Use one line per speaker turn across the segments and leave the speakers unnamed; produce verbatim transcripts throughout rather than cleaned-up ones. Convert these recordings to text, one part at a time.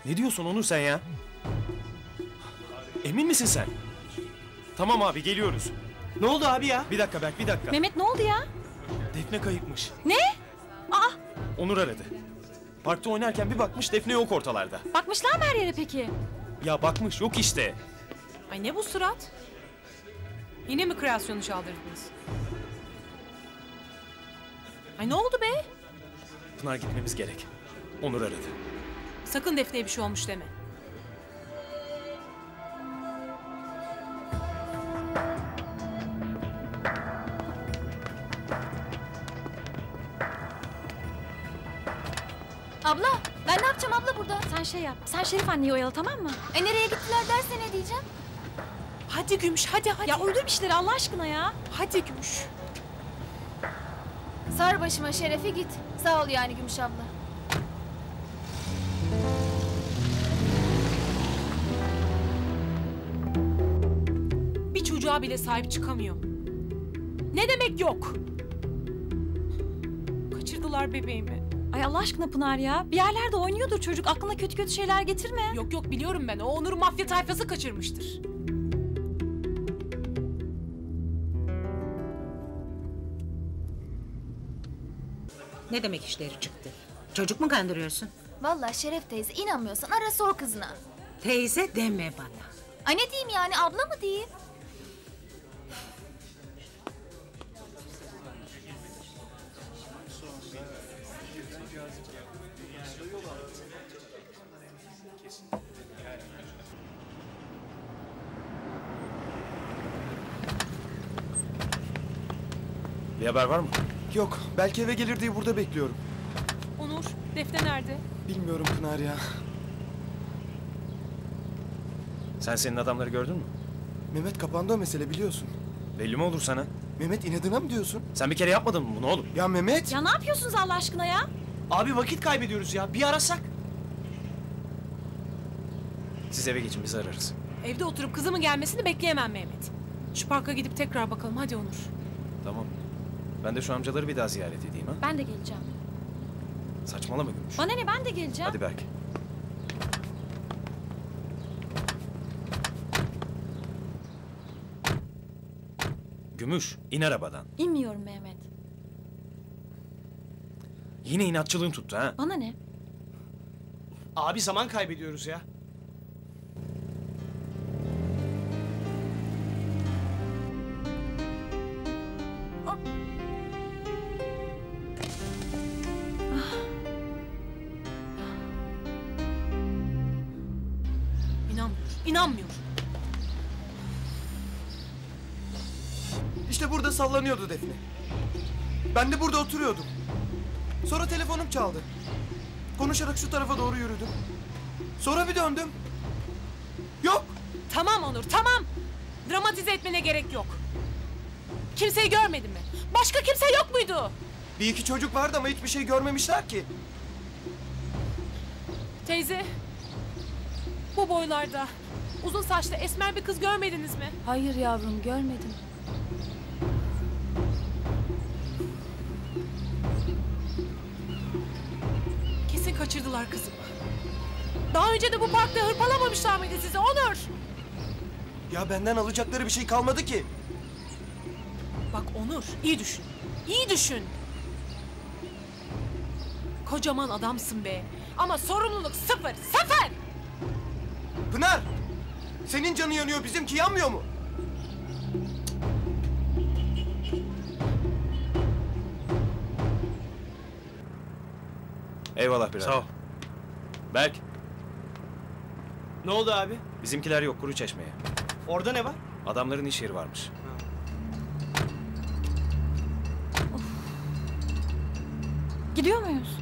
Ne diyorsun Onur sen ya? Emin misin sen? Tamam abi geliyoruz.
Ne oldu abi ya?
Bir dakika Berk bir dakika.
Mehmet ne oldu ya?
Defne kayıpmış.
Ne? Aa,
Onur aradı. Parkta oynarken bir bakmış Defne yok ortalarda.
bakmışlar mı her yere peki?
Ya bakmış yok işte.
Ay ne bu surat? Yine mi kreasyonu çaldırdınız? Ay ne oldu be?
Pınar gitmemiz gerek. Onur aradı.
Sakın Defne'ye bir şey olmuş deme.
Abla, ben ne yapacağım abla burada? Sen şey yap, sen Şerif anneyi oyala tamam mı? E nereye gittiler derse ne diyeceğim?
Hadi Gümüş hadi hadi.
Ya uydur bir şeyleri Allah aşkına ya.
Hadi Gümüş.
Sar başıma Şerefe git. Sağ ol yani Gümüş abla.
Bir çocuğa bile sahip çıkamıyor. Ne demek yok? Kaçırdılar bebeğimi.
Ay Allah aşkına Pınar ya. Bir yerlerde oynuyordur çocuk. Aklına kötü kötü şeyler getirme.
Yok yok biliyorum ben. O Onur'u mafya tayfası kaçırmıştır.
Ne demek işleri çıktı? Çocuk mu kandırıyorsun?
Vallahi Şeref teyze inanmıyorsan ara sor kızına.
Teyze deme bana.
Ay ne diyeyim yani abla mı diyeyim?
Bir haber var mı?
Yok, belki eve gelir diye burada bekliyorum.
Onur, Defne nerede?
Bilmiyorum Pınar ya.
Sen senin adamları gördün mü?
Mehmet kapandı o mesele biliyorsun.
Belli mi olur sana?
Mehmet inadına mı diyorsun?
Sen bir kere yapmadın mı bunu oğlum?
Ya Mehmet!
Ya ne yapıyorsunuz Allah aşkına ya?
Abi vakit kaybediyoruz ya. Bir arasak.
Siz eve geçin biz ararız.
Evde oturup kızımın gelmesini bekleyemem Mehmet. Şu parka gidip tekrar bakalım hadi Onur.
Tamam. Ben de şu amcaları bir daha ziyaret edeyim ha.
Ben de geleceğim.
Saçmalama Gümüş.
Bana ne ben de geleceğim.
Hadi Berk. Gümüş, in arabadan.
İnmiyorum Mehmet.
Yine inatçılığın tuttu ha.
Bana ne?
Abi zaman kaybediyoruz ya.
İnanmıyor. İnanmıyor.
İşte burada sallanıyordu Defne. Ben de burada oturuyordum. Sonra telefonum çaldı. Konuşarak şu tarafa doğru yürüdüm. Sonra bir döndüm. Yok.
Tamam Onur tamam. Dramatize etmene gerek yok. Kimseyi görmedin mi? Başka kimse yok muydu?
Bir iki çocuk vardı ama hiçbir şey görmemişler ki.
Teyze. Bu boylarda. Uzun saçlı esmer bir kız görmediniz mi?
Hayır yavrum görmedim.
Kesin kaçırdılar kızımı. Daha önce de bu parkta hırpalamamışlar mıydı sizi Onur?
Ya benden alacakları bir şey kalmadı ki.
Bak Onur iyi düşün. İyi düşün. Kocaman adamsın be. Ama sorumluluk sıfır. Sıfır.
Pınar! Senin canın yanıyor, bizimki yanmıyor mu?
Eyvallah birader.
Sağ ol.
Berk,
Ne oldu abi?
bizimkiler yok Kuru Çeşme'ye.
Orada ne var?
Adamların iş yeri varmış.
Gidiyor muyuz?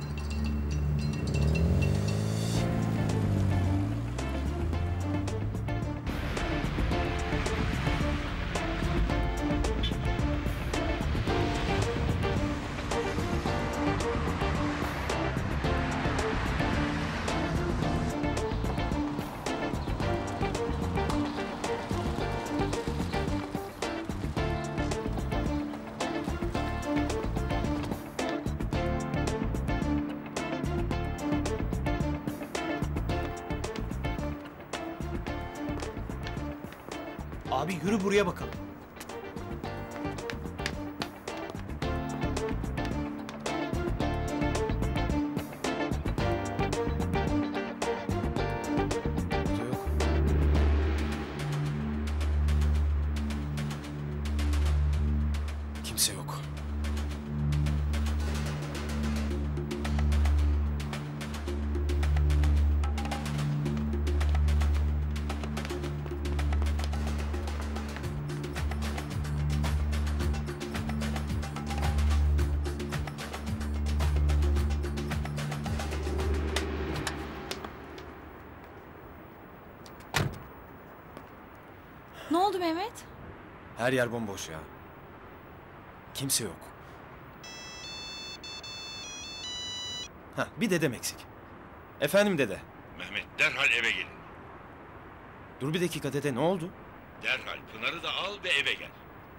Abi yürü buraya bakalım.
Kimse yok. Kimse yok.
Ne oldu Mehmet?
Her yer bomboş ya. Kimse yok. Ha, bir dedem eksik. Efendim dede.
Mehmet derhal eve gelin.
Dur bir dakika dede, ne oldu?
Derhal Pınar'ı da al ve eve gel.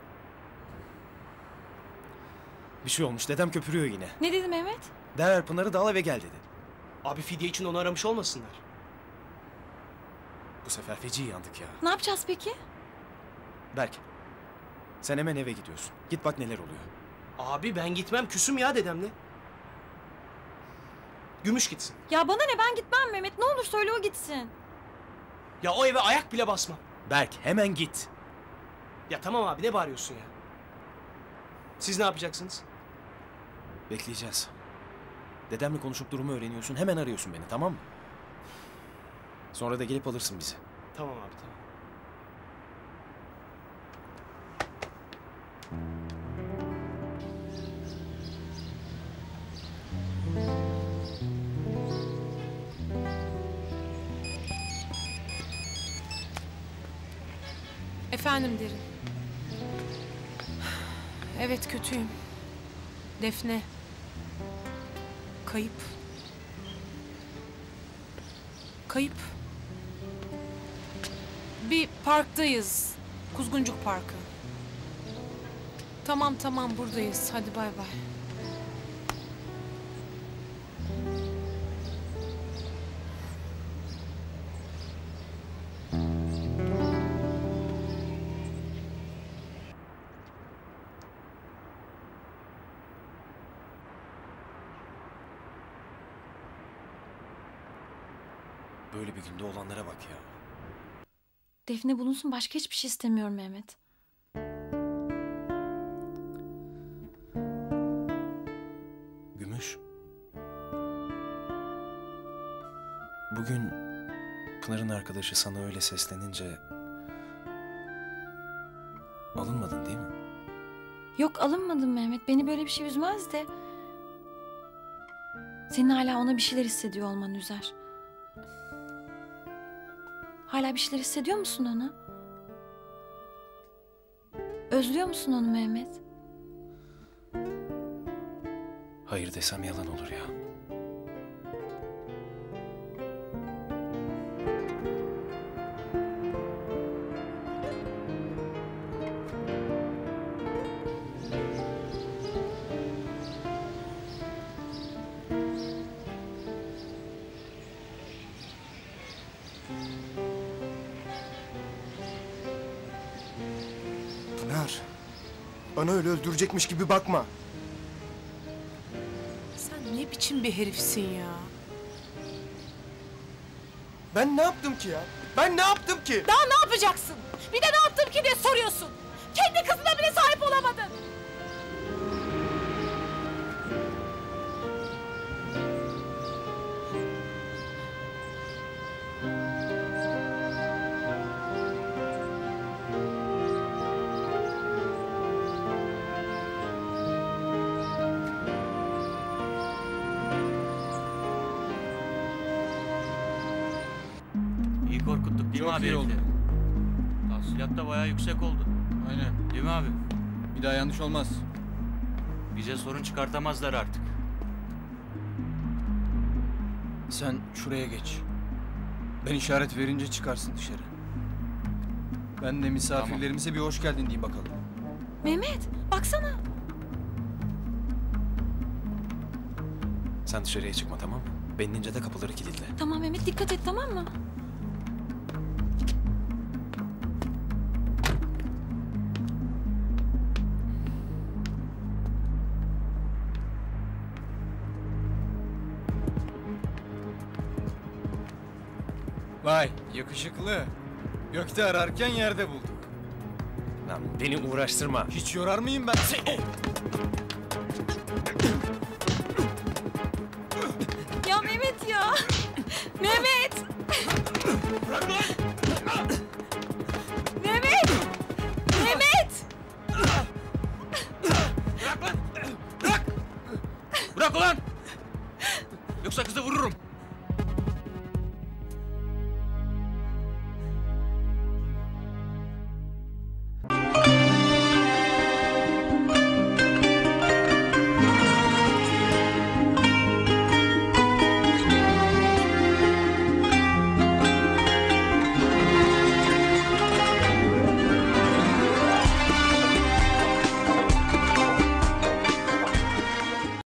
Bir şey olmuş, dedem köpürüyor yine.
Ne dedi Mehmet?
Derhal Pınar'ı da al eve gel dedi.
Abi fidye için onu aramış olmasınlar.
Bu sefer feci yandık ya.
Ne yapacağız peki?
Berk, sen hemen eve gidiyorsun. Git bak neler oluyor.
Abi ben gitmem, küsüm ya dedemle. Gümüş gitsin.
Ya bana ne, ben gitmem Mehmet. Ne olur söyle o gitsin.
Ya o eve ayak bile basmam.
Berk, hemen git.
Ya tamam abi, ne bağırıyorsun ya? Siz ne yapacaksınız?
Bekleyeceğiz. Dedemle konuşup durumu öğreniyorsun. Hemen arıyorsun beni, tamam mı? Sonra da gelip alırsın bizi.
Tamam abi, tamam.
Efendim Derin. Evet, kötüyüm. Defne. Kayıp. Kayıp. Bir parktayız. Kuzguncuk Parkı. Tamam tamam, buradayız. Hadi bay bay.
Böyle bir günde olanlara bak ya.
Defne bulunsun, başka hiçbir şey istemiyorum Mehmet.
Gümüş. Bugün Pınar'ın arkadaşı sana öyle seslenince alınmadın değil mi?
Yok, alınmadım Mehmet. Beni böyle bir şey üzmez de. Senin hala ona bir şeyler hissediyor olman üzer. Hala bir şeyler hissediyor musun ona? Özlüyor musun onu Mehmet?
Hayır desem yalan olur ya.
Pınar, bana öyle öldürecekmiş gibi bakma.
Sen ne biçim bir herifsin ya?
Ben ne yaptım ki ya? Ben ne yaptım ki?
Daha ne yapacaksın? Bir de ne yaptım ki diye soruyorsun. Kendi kızına bile sahip olamadın.
İyi korkuttuk değil mi abi?
Çok iyi oldu.
Tahsilat da bayağı yüksek oldu.
Aynen.
Değil mi abi?
Bir daha yanlış olmaz.
Bize sorun çıkartamazlar artık.
Sen şuraya geç. Ben işaret verince çıkarsın dışarı. Ben de misafirlerimize bir hoş geldin diyeyim bakalım.
Mehmet, baksana.
Sen dışarıya çıkma, tamam mı? Ben inince de kapıları kilitle.
Tamam Mehmet, dikkat et, tamam mı?
Vay yakışıklı. Gökte ararken yerde bulduk.
Lan beni uğraştırma.
Hiç yorar mıyım ben seni?
Ya Mehmet ya. Mehmet.
Bırak lan!